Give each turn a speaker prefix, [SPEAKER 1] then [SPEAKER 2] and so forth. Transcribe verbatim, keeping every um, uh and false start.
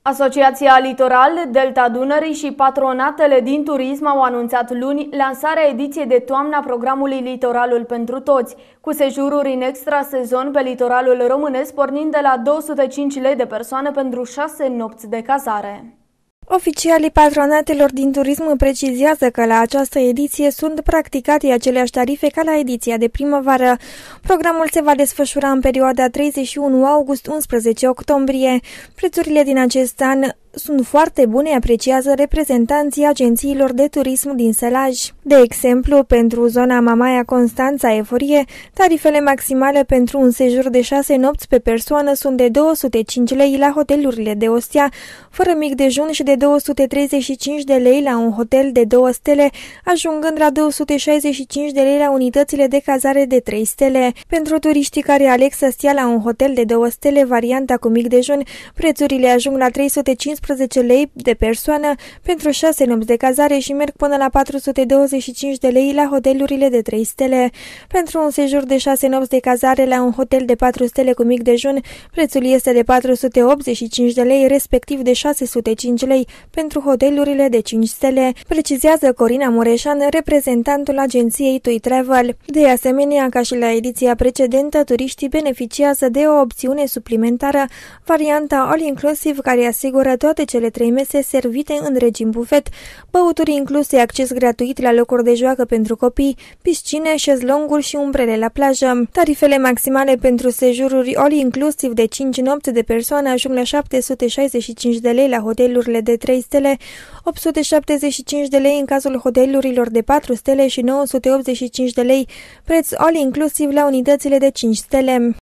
[SPEAKER 1] Asociația Litoral, Delta Dunării și patronatele din turism au anunțat luni lansarea ediției de toamnă a programului Litoralul pentru toți, cu sejururi în extra-sezon pe litoralul românesc, pornind de la două sute cinci lei de persoană pentru șase nopți de cazare.
[SPEAKER 2] Oficialii patronatelor din turism precizează că la această ediție sunt practicate aceleași tarife ca la ediția de primăvară. Programul se va desfășura în perioada treizeci și unu august - unsprezece octombrie. Prețurile din acest an sunt foarte bune, apreciază reprezentanții agențiilor de turism din Sălaj. De exemplu, pentru zona Mamaia, Constanța, Eforie, tarifele maximale pentru un sejur de șase nopți pe persoană sunt de două sute cinci lei la hotelurile de o stea, fără mic dejun, și de două sute treizeci și cinci de lei la un hotel de două stele, ajungând la două sute șaizeci și cinci de lei la unitățile de cazare de trei stele. Pentru turiștii care aleg să stea la un hotel de două stele, varianta cu mic dejun, prețurile ajung la trei sute cincisprezece lei de persoană pentru șase nopți de cazare și merg până la patru sute douăzeci și cinci de lei la hotelurile de trei stele. Pentru un sejur de șase nopți de cazare la un hotel de patru stele cu mic dejun, prețul este de patru sute optzeci și cinci de lei, respectiv de șase sute cinci lei pentru hotelurile de cinci stele, precizează Corina Mureșan, reprezentantul agenției Tui Travel. De asemenea, ca și la ediția precedentă, turiștii beneficiază de o opțiune suplimentară, varianta All Inclusive, care asigură toate cele trei mese servite în regim bufet, băuturi incluse, acces gratuit la locuri de joacă pentru copii, piscine, șezlonguri și umbrele la plajă. Tarifele maximale pentru sejururi all inclusiv de cinci nopți de persoană ajung la șapte sute șaizeci și cinci de lei la hotelurile de trei stele, opt sute șaptezeci și cinci de lei în cazul hotelurilor de patru stele și nouă sute optzeci și cinci de lei preț all inclusiv la unitățile de cinci stele.